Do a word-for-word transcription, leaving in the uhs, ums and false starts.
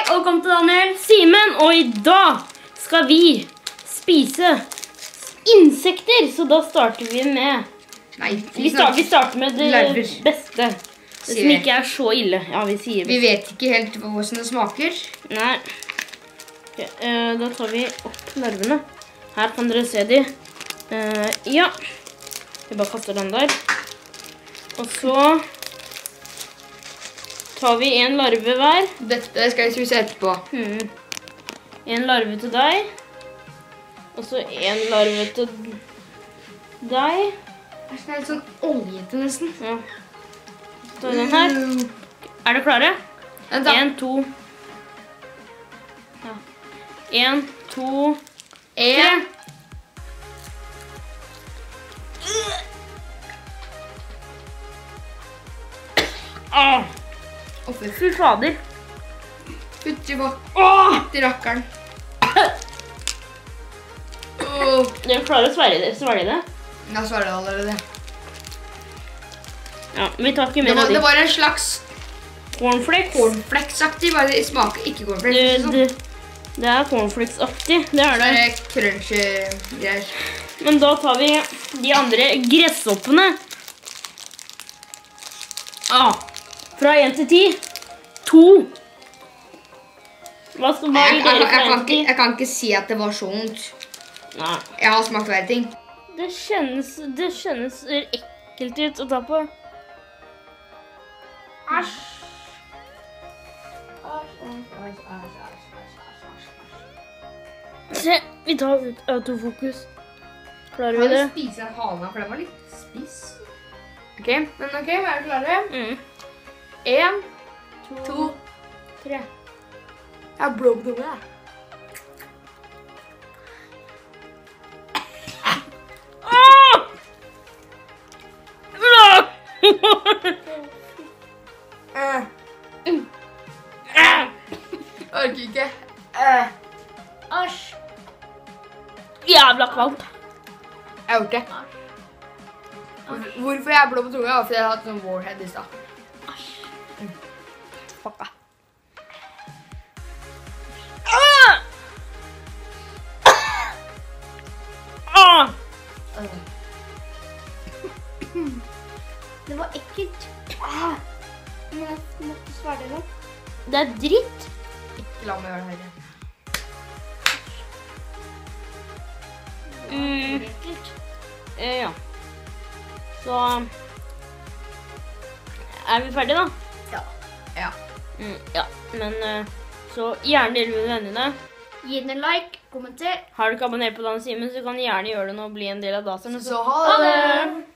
og velkommen til Daniel. Simen, og i dag skal vi spise insekter, så da starter vi med... Nei, vi, start, vi starter med det larver. Beste, det som ikke er så ille. Ja, vi sier Vi vet ikke helt hvordan det smaker. Nei. Okay, uh, da tar vi opp larvene. Her kan dere se de. Uh, ja. Vi bare kaster den der. Og så tar vi en larve hver. Dette skal jeg spise etterpå. Hmm. En larve til deg. Og så en larve til deg. Det er litt sånn oljete nesten. Ja. Så tar vi den her. Er dere klare? En, to. Ja. En, to, tre. En. Åh! Fy fader. Putti på. Åh! Putti rakkeren. Dere klarer å svelge det? Svelge det? Jeg svarer det allerede. Ja, vi tar ikke Det mer var, av de. det var en slags Cornflakes. cornflakes-aktig, bare det smaker ikke Det, cornflakes. det, det er cornflakes-aktig, det er Det det. er crunchy-greier. Men da tar vi de andre gresshoppene. Ah, fra en til ti. To. Hva skal hva Jeg, gir jeg, dere jeg, fra kan en til ikke, ti? jeg kan ikke si at det var så vondt. Nei. Jeg har smakt hver ting. Det kjennes, det kjennes ekkelt ut å ta på. Æsj. Se, vi tar ut autofokus. Klarer vi Kan det? du spise en hane, for den var litt spiss. Ok, men ok, er dere klare? Mm. En, To, to, tre. jeg har blå på tunga. Eh, orker ikke. Eh, Æsj. Jævla kvalmt. jeg orker ikke. Hvor- Hvorfor jeg er blå på tunga? er Fordi jeg har hatt sånn warhead i stad. Fucka. Ah! Det var ekkelt. Ah! Men jeg måtte svare det. Det er dritt. Ikke la meg gjøre det her igjen. Mm. Eh, ja. Så er vi ferdige da? Ja. Ja. Mm, ja, men eh, så gjerne dele med vennene. Gi den en like, kommenter. Har du ikke abonnert på Dan Simen, så kan du gjerne gjøre det nå og bli en del av dataen. Så ha det!